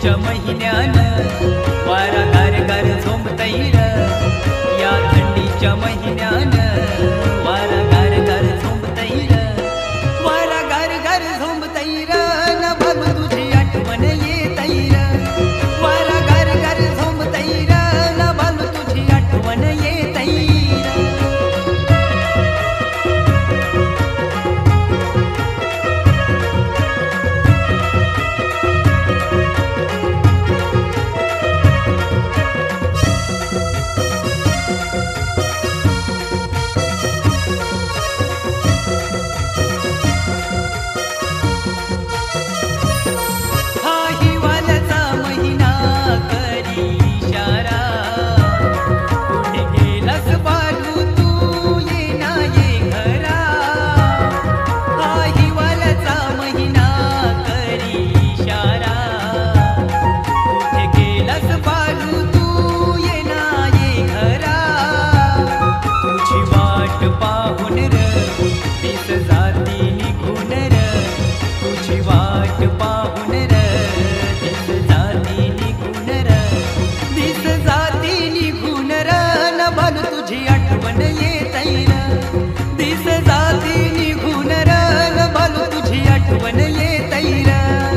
थंडीच्या महिन्यान वारा गार गार झोंबतैर, या थंडीच्या महिन्यान वारा गार गार झोंबतैर, वारा गार गार झोंबतैर, न बघ तुझी आठवण येतैर, वारा गार गार झोंबतैर, न बघ तुझी आठवण येतैर. पाहून र दिस जाती निघून र, तुझी वाट पाहून र दिस जाती निघून र, दिस जाती निघून र, न बघ तुझी आठवण येतैर, दिस जाती निघून र, न बघ तुझी आठवण येतैर.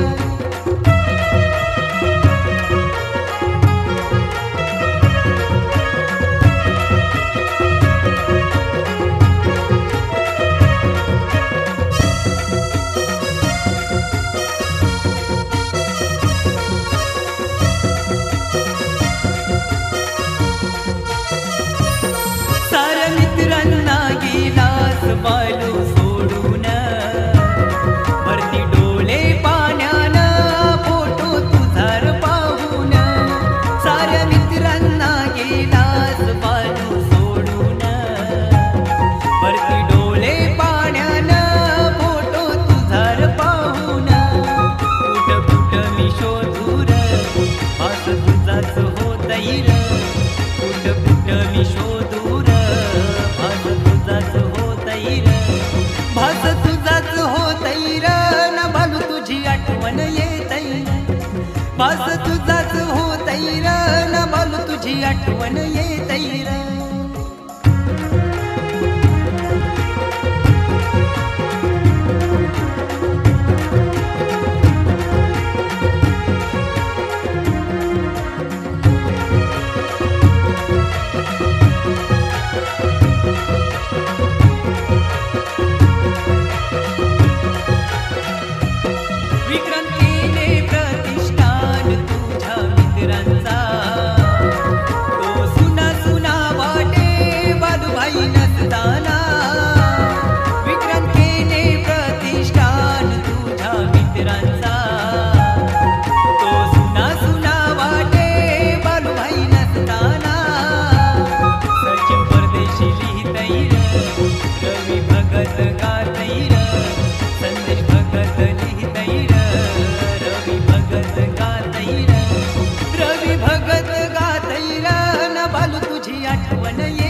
मित्रांना गेलास बालू सोडून, वरती डोले पाण्यान फोटो तुझा र पाहून, साऱ्या मित्रांना गेलास बालू सोडून, वरती डोले पाण्यान फोटो तुझा र पाहून, कुठ कुठ मी शोधू र भास तुझाच होतैर, कुठ कुठ मी शोधू र भास तुझाच होतैर, भास तुझाच होतैर, न बघ तुझी आठवण येतैर, भास तुझाच होतैर, न बघ तुझी आठवण येतैर. विक्रांतीने प्रतिष्ठान तुझ्या मित्रांचा, तो सुना सुना वाटे बालूभाई नसताना, विक्रांतीने प्रतिष्ठान तुझ्या मित्रांचा, तो सुना सुना वाटे बालूभाई नसताना, सचिन परदेशी लिहितैर, रवी भगत गातैर, संदेश भगत लिहितैर, रवी भगत गातैर, रवी भगत गातैर, न बघ तुझी आठवण